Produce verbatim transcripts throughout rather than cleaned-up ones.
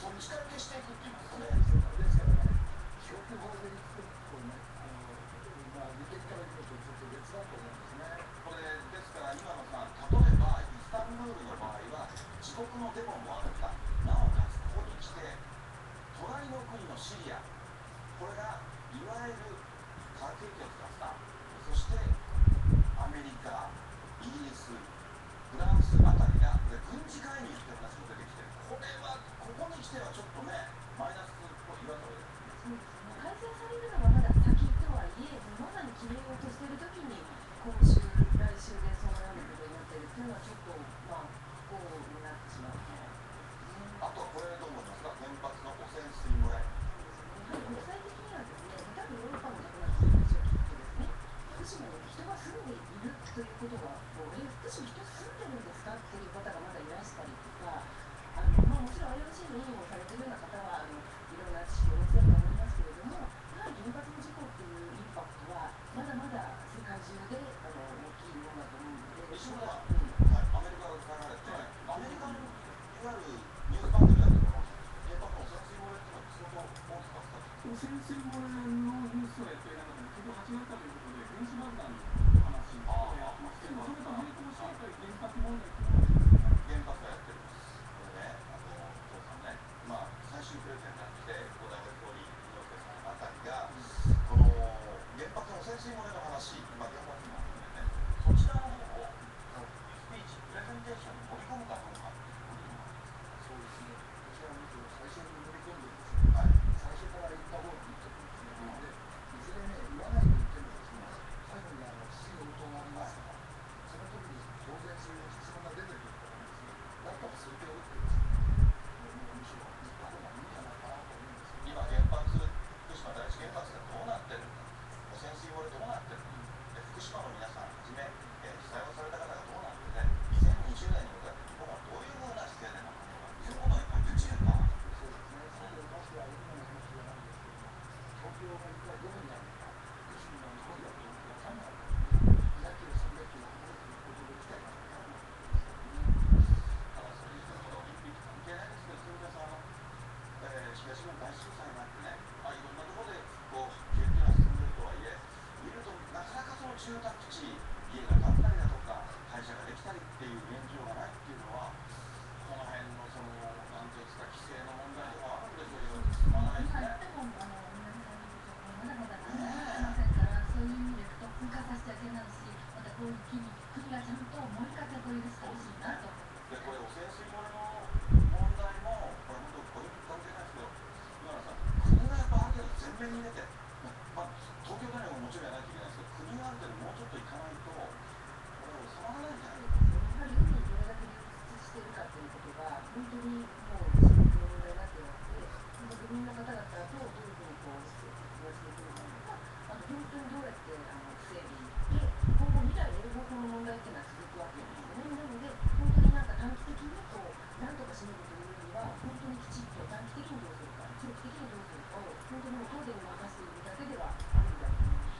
その力消していくっていうんですかね。 ですからね、消去法でいくとね、あのまあ、利権からいくとちょっと別だと思うんですね。 これですから今のさん、例えばイスタンブールの場合は自国のデモもあった、なおかつここに来て隣の国のシリア、これがいわゆる核兵器を使った、そしてアメリカ、イギリス、フランスあたりがこれ軍事介入って話も出てきて、これはここに来てはちょっとねマイナスと言わざるを得ない。 改善されるのがまだ先とはいえ、まさに決めようとしているときに今週、来週でそのようなことになっているというのはちょっとまあ不幸になってしまうと思いますね。 あとはこれどう思いますか、原発の汚染水漏れ。 やはり国際的にはですね、例えばヨーロッパの方々の話を聞くとですね、福島に人が住んでいるということは、もうえ福島人住んでるんですかっていう方がまだいらしたりとか、あのまあ、もちろん アイオーシー の委員をされているような方はあのいろんな知識をお持ちだと思いますけれども、やはり原発の事故っていうインパクトはまだまだ世界中であの大きいものだと思うので、 西村さん、 うんはい、アメリカが伝えられて、アメリカのいわゆるニュース番組だけども、原発の汚染水漏れっていうのは相当大きかった。 汚染水漏れのニュースをやっていながら、結局はちがつということで原子爆弾の話をやってますけど、それと並行してやっぱり原発問題っていうのは原発がやってるんです。これね、あのお父さんね、まあ最終プレゼンになって、小田総理、猪瀬さんあたりが、この原発の汚染水漏れの話、まあ原発も含めて、そちらの方をスピーチ、プレゼンテーションに盛り込むかどうかっていうことにも。 そうですね、私はむしろ最初に乗り込んでですね、 はい、 最初から言った方がいいと思うんですね。で、いずれね、言わないと言ってもですね、最後にあの質疑応答がありますから、その時に当然そういう質問が出てくるからですね、だったらそれでおってですね、もうむしろ言った方がいいんじゃないかなと思うんですよ。 今原発、福島第一原発がどうなってるのか、汚染水漏れどうなってるのか、で福島の皆さんはじめ、えー、被災をされた方がどうなってて、にせんにじゅうねんに向かって日本はどういうふうな姿勢でなのかということをやっぱりぶちるか。 そうですね、先ほどましては今の話じゃないんですけども、東京が一体どこにあるのか、福島が日本だということが分かんないわけですね。にひゃくキロ、さんびゃくキロ離れていることで自体が分からないわけですよね。 だからそういう人のことオリンピック関係ないですけど、それでさ、あの、えー、東日本大震災になってね、まあ、いろんなところでこう復旧っていうのは進んでるとはいえ、見るとなかなかその住宅地、家が建ったりだとか、会社ができたりっていう現状がないっていうのは、この辺のその、なんていうんですか、規制の問題とかあるんでしょうけど、進まないですね。 まだまだ何もできませんから、そういう意味で特訓化させちゃいけないし、またこういう機に国がちゃんともう一回こういうしてほしいなと思います。 で、これ汚染水漏れの問題も、これ本当、オリンピック関係ないですけど、今田さん、国がやっぱある程度前面に出て、まあ、東京都内ももちろんやらなきゃいけないですけど、国がある程度もうちょっといかないと、これ収まらないんじゃないか。 やはり海にどれだけ流出しているかということが本当にもう深刻な問題になっていまして、国民の方々とどういうふうにこう接していくのかとか、あと本当にどうやってあの防いでいって、今後未来永劫この問題っていうのは続くわけですよね。なので本当になんか短期的にこう何とかしのぐというよりは、本当にきちっと短期的にどうするか、長期的にどうするかを本当にもう東電に任せているだけではあるんだと思います。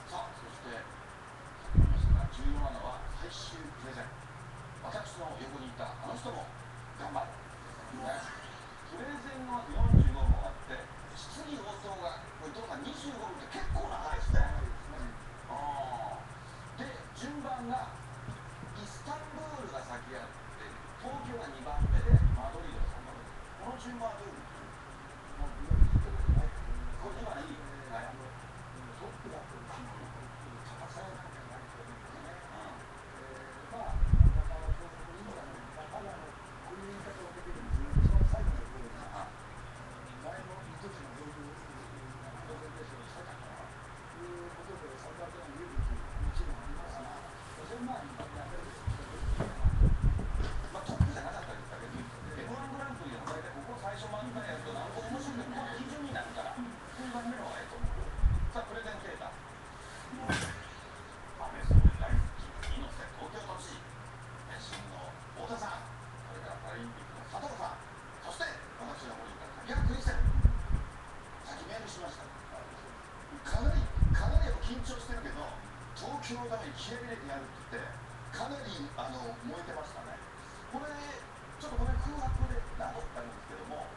さあ、そして、先ほど言いましたが、重要なのは最終プレゼン。私の横にいたあの人も頑張る。ね、プレゼンのよんじゅうごふんあって、質疑応答が、これどうかにじゅうごふんって結構長いですね。あで、順番がイスタンブールが先あって、東京がにばんめで、マドリードがさんばんめ。この順番はどういうふうにこれ今いい、はい、 トップだとですね、勝たされなきゃいけないと思うんですね。 うん、 まあ、だからそういう意味がね、まだこういう言い方をできるんですね。一番最後のところに、前の一つのどういうプレゼンテーションをしたかということで、さんばんめが見えるという話もありますが、それまあ、一般にやれるまあ、トップじゃなかったですけど、エムワン グランプリの大体ここ最初真ん中やると何個面白いか、この基準になるから、にばんめの方がいいと思う。さあ、プレゼンテーター。安倍総理大好き、猪瀬東京都知事、新の太田さん、それからパラリンピックの佐藤さん、そして私が森田竹原クリステル。さっきメールしました。かなり、かなりやっぱ緊張してるけど、東京のために気合い入れてやるって言って、かなりあの燃えてましたね。これ、ちょっとこれ空白でなのってあるんですけども、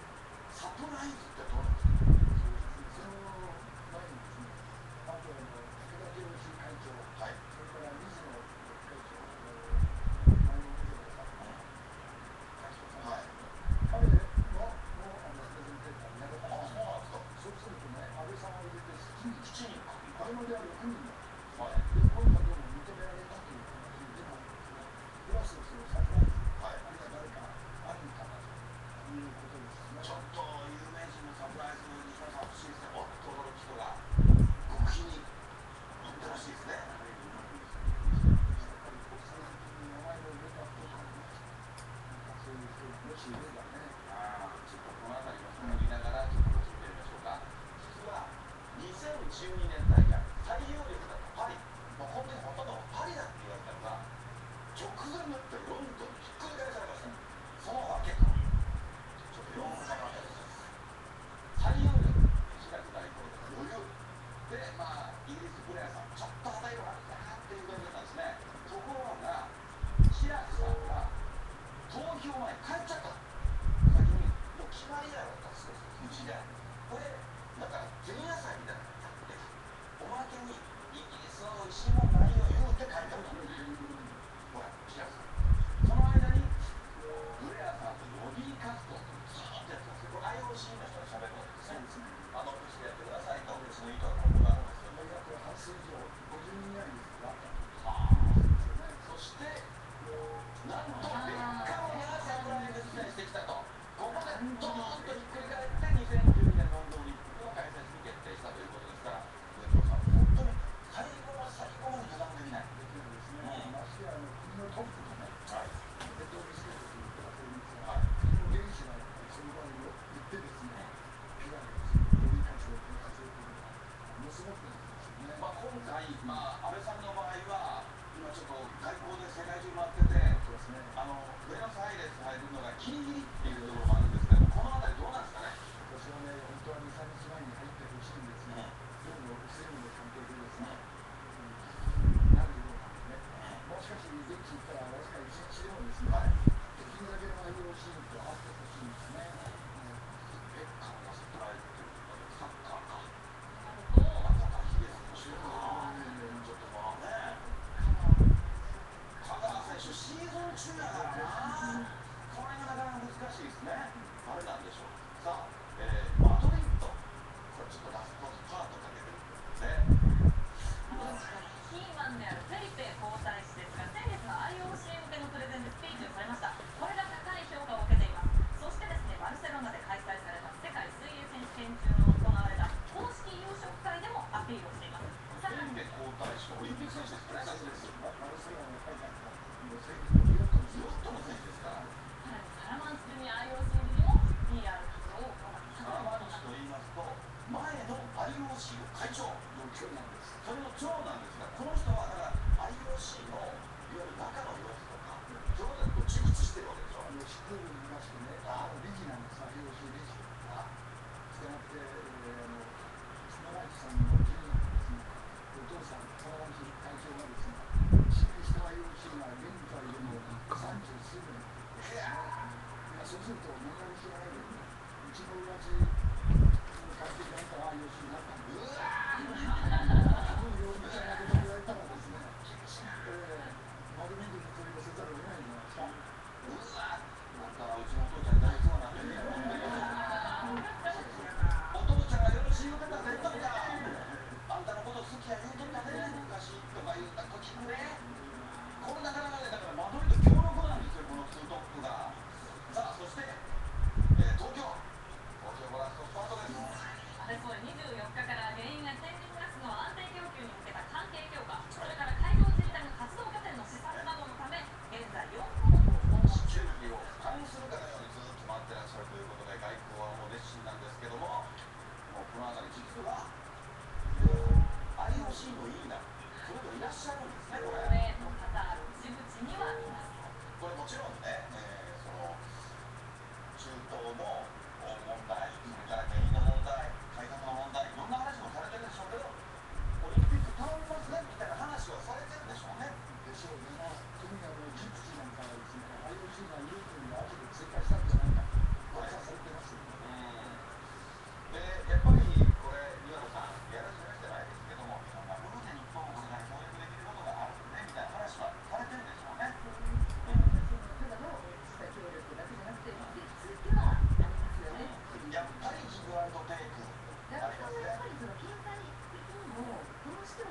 能である犯人のはい。 でこのことも認められたという形でもあるんですが、プラスそのサプライズ、 はい。 あるいは誰かあるのかなということですね。 ちょっと有名人のサプライズに皆さん欲しいですね。おっと驚く人が極秘に行ってほしいですね。 やはりうまくいったり、国際的に名前を入れた人とかね、なんかそういう人もしいればね、 ああ、ちょっとこの辺りも見ながらちょっと聞いてみましょうか。実はにせんじゅうにねん大会最有力だったパリ、もう本当にほとんどパリだって言われたのが直前になってロンドンにひっくり返されました。そのわけかちょっとよんかかったです。最有力シラク大統領の余裕で、まあイギリスブレアさんちょっと旗色があっていう感じだったんですね。ところがシラクさんが投票前帰っちゃった。先にもう決まりだろうと、うちでこれだから前夜祭みたいなのやっておまけにイギリスの美味しいもんないよ言うて帰ったの。ほらシラクさんその間にブレアさんとロビー活動をずーっとやってますけど、これ アイオーシー の人がしゃべるわけですね。あの別でやってくださいと別の意図がここがあるんですよ。 大学は数以上ごじゅうにんぐらいですが、 はあ、そしてなんとベッカムがサプライズ出演してきたと。ここでドーンとひっくり返ってにせんじゅうにねんロンドンオリンピックの開催に決定したということですから、上藤さん本当に最後の最後まで油断できない。 できるんですね。ましてやあの国のトップがね、 はい。 ベトリスケットという方がいるんですが、 はい。 その原始がやっぱりそういう場合を言ってですね、ピラですね、ロビー活動、この活動というのはものすごくなんですよね。 まあ今回、まあ安倍さんの場合は今ちょっと外交で世界中回ってて、 そうですね。 あのブエノスアイレス入るのがギリギリっていうところもあるんですけど、この辺りどうなんですかね。 私はね、本当はに、さんにちまえに入ってほしいんですが、どうも政務の関係でですね、なるようなんでね。もしかし現地行ったらわずかいちにちでもですね、 はい。 できるだけの アイオーシー と会ってほしいんですね。 ベッカムがサプライズということでサッカーか。 と中田英寿の中華ちょっとまあね。香川選手シーズン中だからな。これがなかなか難しいですね。あれなんでしょう。さあ、えー、マドリッド。これちょっとラストスパートかけてるね。 キーマンであるフェリペ皇太子ですが、先月の アイオーシー 向けのプレゼンでスピーチをされました。これが高い評価を受けています。そしてですね、バルセロナで開催された世界水泳選手権中の行われた公式夕食会でもアピールをしています。さらにフェリペ皇太子オリンピック選手ですね。 そうです。バルセロナの会館の選手のヨットのヨットの選手ですから。 サラマンスジュニア アイオーシー にも ピーアール 活動を行っていサラマンチと言いますと前の アイオーシー の会長の長なんです。 それの長なんですが、この人はだから アイオーシー のいわゆる中の様子とかそういうことで熟知してるわけでしょ。 あのスクールにいましてね、あの理事なんです、アイオーシー 理事。 あしたがって、えー、あの砂町さんの次男ですね、お父さん、砂町会長がですね、指名した アイオーシー が現在でも三十数年ということですね。いやそうすると、みんなに知らないように、うちの親父の会計があったら アイオーシー になったんです。うわーそういうみたいなことを言われたらですね、えー、マドリードに取り寄せざるを得ないんじゃないですか。 うわだからうちのお父ちゃん大好きなんでね。お父ちゃんがよろしい言うてたぜとかあんたのこと好きや言うとったね昔とか言うた時もね。これなかなかね、だからマドリード強力なんですよ、このツートップが。さあそして、えー、東京東京ゴラストスパートです。 安倍総理にじゅうよっかから原因が天然ガスの安定供給に向けた関係強化、それから海上自衛隊の活動拠点の視察などのため現在よんかこくを訪問。 地球儀を俯瞰するかのようにずっと回ってらっしゃるということで、外交はもう熱心なんですけども、もうこの辺り実は アイオーシー の委員がそれぞれいらっしゃるんですね。これ欧米のカタールジブチにはいます。 これもちろんね、えー、その中東の問題、それから原因の問題、改革の問題、いろんな話もされてるでしょうけど、オリンピック頼みますねみたいな話はされてるでしょうね。 でしょうね。特にあのジブチなんかはですね、アイオーシー がルールに後で追加したんじゃないかと噂されてますよね。 で、やっぱりこれ、岩野さん、やらせじゃないですけども、いろんな部分で日本もこれから協力できることがあるねみたいな話はされてるでしょうね。 ただの実際協力だけじゃなくて、別っていうのはありますよね。 やっぱりギブアンドテイクだからやっぱりその経済的にもこの人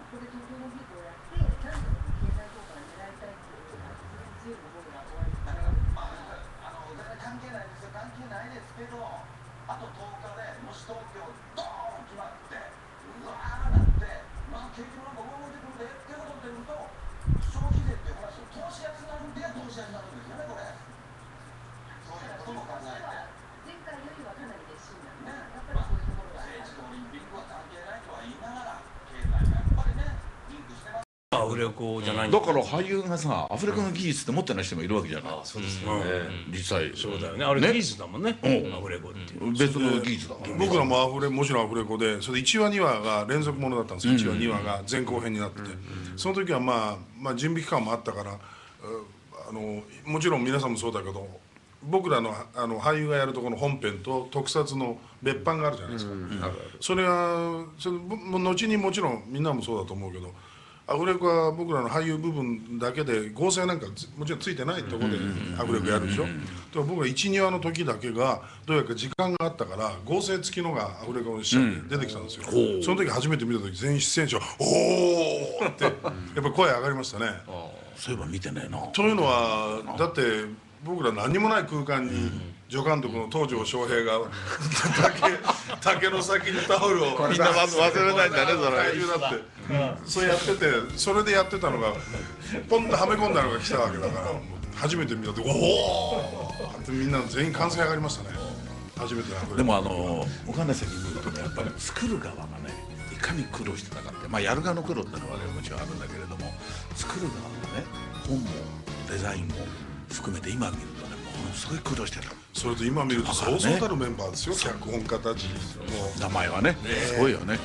ここで東京オリンピックをやってなんとか経済効果を狙いたいっていう強い思いがおありですね。 まあ、あの全然関係ないですよ、関係ないですけど、あととおかでもし東京ドーン決まってうわーなって、まあ景気もなんか動いてくるでっていうことになると、消費税っていう話を投資安になるんで投資安になるんですよね、これ。そういうことも考えて。 前回よりはかなり熱心なんで、やっぱりそういうところが。 政治とオリンピックは関係ないとは言いながら、経済がやっぱりね、リンクしてます。 アフレコじゃないんだから俳優がさアフレコの技術って持ってない人もいるわけじゃない。 あそうですね、 実際そうだよね、あれ技術だもんね、アフレコっていう別の技術だから。 僕らもアフレもちろんアフレコでそれでいちわにわが連続ものだったんですよ、いちわにわが前後編になってて、その時はまあ、まあ準備期間もあったから、うあのもちろん皆さんもそうだけど僕らのあの俳優がやるとこの本編と特撮の別版があるじゃないですか、それはそれも後にもちろんみんなもそうだと思うけど、アフレコは僕らの俳優部分だけで合成なんかもちろんついてないところでアフレコやるでしょ。だから僕らいち、にわの時だけがどうやら時間があったから合成付きのがアフレコにしちゃって出てきたんですよ、その時初めて見た時全出演者「おー!」ってやっぱ声上がりましたね。 そういえば見てねえな。 というのはだって僕ら何もない空間に助監督の東條翔平が竹竹の先にタオルをみんな忘れないんだねそれ。 体重だってそれやっててそれでやってたのがポンとはめ込んだのが来たわけだから初めて見た時おおってみんな全員歓声上がりましたね。初めてでもあの岡根崎見るとねやっぱり作る側がねいかに苦労してたかってまあやる側の苦労ってのはもちろんあるんだけれども作る側がね本もデザインも含めて今見るとねものすごい苦労してた。 それと今見るとそうそうたるメンバーですよ、脚本家たちも名前はねすごいよね。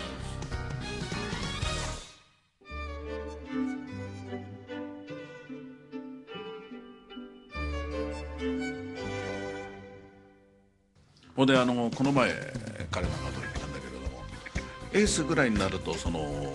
ほんであのこの前彼なんかと言ったんだけれどもエースぐらいになるとその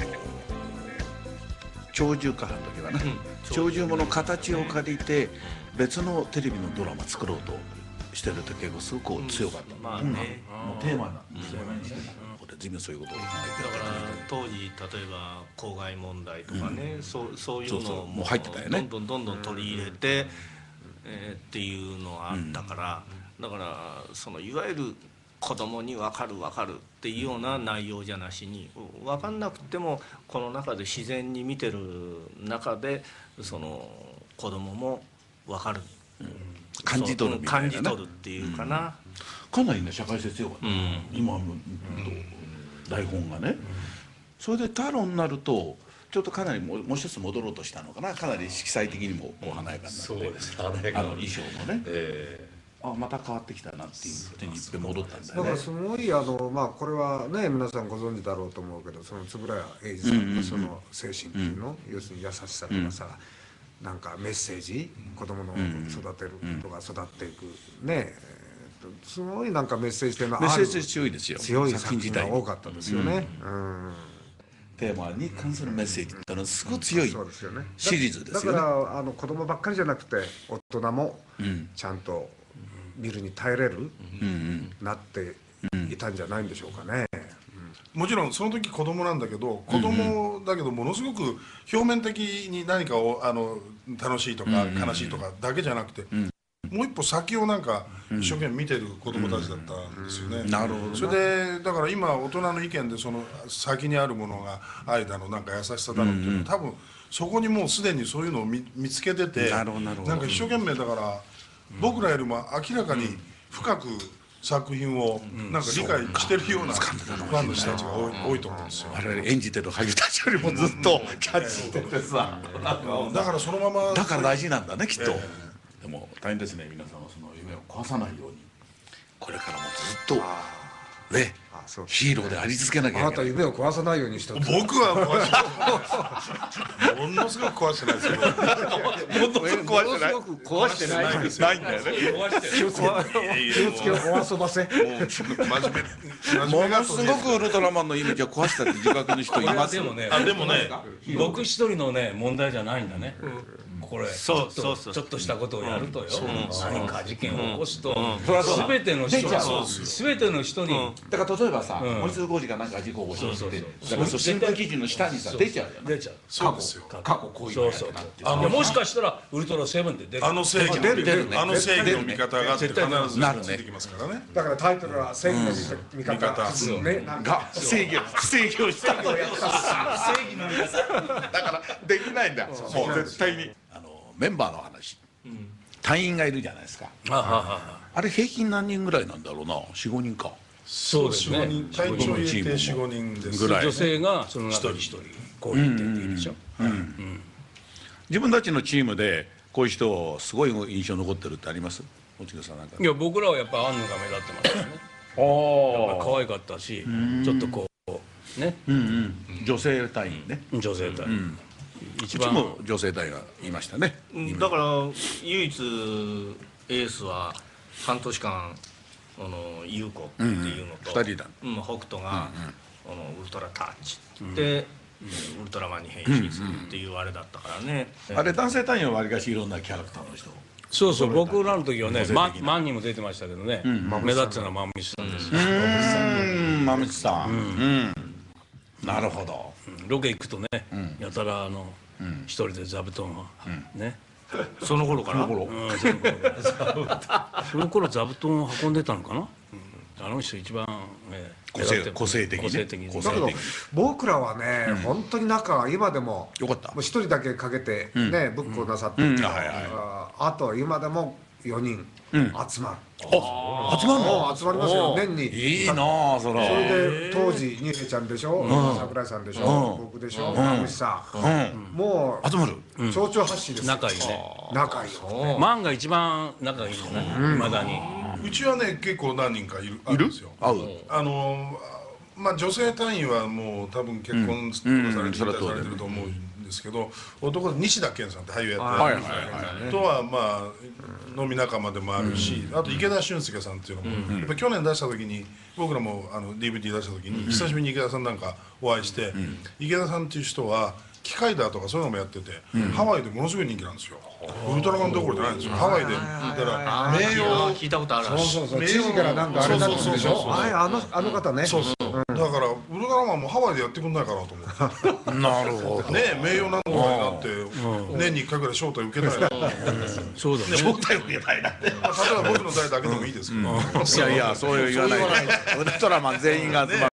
鳥獣化の時はね、うん、鳥獣もの形を借りて別のテレビのドラマ作ろうとしてるって結構すごく強かった、うん、まあね、もうテーマなんですよね、これ随分そういうことを考えてるだから当時例えば公害問題とかね、うん、そうそういうのをもう入ってたよね、 どんどんどんどん取り入れて、うんえー、っていうのがあったから、うん、だからそのいわゆる子供に分かる分かるっていうような内容じゃなしに分かんなくてもこの中で自然に見てる中でその子供も分かる、うん感じ取るみたいな、ね、 感じ取るっていうかな、 うん、かなりね社会性強かった、うん、今の、うん、台本がね、うん、それで太郎になるとちょっとかなりもうもう一つ戻ろうとしたのかなかなり色彩的にもこう華やかになって、 そうです華やかなあの衣装もね、えー、あまた変わってきたなっていう手にいって戻ったんだよね。 だからすごいあのまあこれはね皆さんご存知だろうと思うけどその円谷英二さんのその精神っていうの、うん、要するに優しさとかさ、うんなんかメッセージ子供の育てる人が育っていくねすごいなんかメッセージ性のあるメッセージ強いですよ強い作品が多かったですよね。 テーマに関するメッセージってのはすごい強いシリーズですよね。 だからあの子供ばっかりじゃなくて大人もちゃんと見るに耐えれるなっていたんじゃないんでしょうかね。 もちろんその時子供なんだけど子供だけどものすごく表面的に何かをあの楽しいとか悲しいとかだけじゃなくてもう一歩先をなんか一生懸命見てる子供たちだったんですよね。 なるほど。 それでだから今大人の意見でその先にあるものが愛だのなんか優しさだのっていうのは多分そこにもうすでにそういうのを 見, 見つけててなんか一生懸命だから僕らよりも明らかに深く作品をなんか理解してるようなファンの人たちが多い、多いと思うんですよ。 我々演じてる俳優たちよりもずっとキャッチしててさ、 だからそのままだから大事なんだねきっと。でも大変ですね皆さんはその夢を壊さないようにこれからもずっとねヒーローであり続けなきゃいけない。 あなた夢を壊さないようにして僕は壊してないものすごく壊してないですけどものすごく壊してない壊してないないんだよね。 気をつけ気をつけお遊ばせもう真面目ものすごくウルトラマンのイメージを壊したって自覚の人います。 でもねあでもね僕一人のね問題じゃないんだね。 これちそうょっそうそうとちょっとしたことをやるとよ、何か事件を起こすとそりゃそうだ全ての人出ちゃう全ての人にだから例えばさうん森津浩二がなんか事故を起こしてそうだからそう新聞記事の下にさ出ちゃうじゃない出ちゃう。 そうですよ。 過去こういうのやったなっていうあのいやもしかしたらウルトラセブンで出るあの正義の出る出るあの正義の味方があって必ずなるねついてきますからね。 だからタイトルは正義の味方、 味方そうね、なんかが制御制御したのよ正義の味方だからできないんだもう絶対にあのメンバーの話隊員がいるじゃないですかあははあれ平均何人ぐらいなんだろうなよん、ごにんかそうですね。 よん、ごにん体調入れてよん、ごにんです。 ぐらい女性がその中に一人こう言ってっていいでしょ。 自分たちのチームでこういう人すごい印象残ってるってあります落合さんなんかいや僕らはやっぱアンヌが目立ってましたよね。 あ可愛かったし、ちょっとこうね、 うんうん女性隊員ね女性隊一うち番も女性隊員がいましたねだから唯一エースは半年間あの優子っていうのと、 うんうん二人だうん、北斗が、あのウルトラタッチで、ウルトラマンに変身するっていうあれだったからね、 あれ男性隊員はわりかしいろんなキャラクターの人そうそう僕らの時はね個性的なマンマンにも出てましたけどね、目立つのはマンミスさんですよ。 うーん豆地さんうんなるほどロケ行くとね、やたらあの一人で座布団をね。 その頃からこの頃うんその頃その頃座布団を運んでたのかな、うんあの人一番、えー個性目立って個性的ね個性的に個性だけど的僕らはね、本当に仲が今でもよかったもう一人だけかけてね、ブックをなさってるけど、 うんはいはいああと今でもよにん集まる、 あ集まんのもう集まりますよ年に。 いいなあそれそれで当時ニヘちゃんでしょ、桜井さんでしょ、僕でしょ、田口さん、も集まるう象徴発信ですよ、 仲いいね。 仲いいよ。 マンが一番仲いいんじゃないいまだに。 うちはね結構何人かいるあるんですよ。 会うあのまあ女性隊員はもう多分結婚とかされて引退されてると思うんですけど、男で西田健さんって俳優やってるんですけどとはまあ飲み仲間でもあるし、あと池田俊介さんっていうのもやっぱ去年出した時に僕らもあの ディーブイディー 出した時に久しぶりに池田さんなんかお会いして、池田さんっていう人は機械だとかそういうのもやってて、ハワイでものすごい人気なんですよ。ウルトラマンどころじゃないんですよ。ハワイでだから名誉聞いたことあるそうそうそう、知事からなんかあれだったんでしょ。 そうそうそうそうはい、あのあの方ね。 そうそうだからウルトラマンもハワイでやってくんないかなと思ってなるほどね名誉なのになって年にいっかいぐらい招待受けたいなと思ってそうだね。 招待受けたいなまあ例えば僕の代だけでもいいですけどいやいやそういう言わないでウルトラマン全員が集まる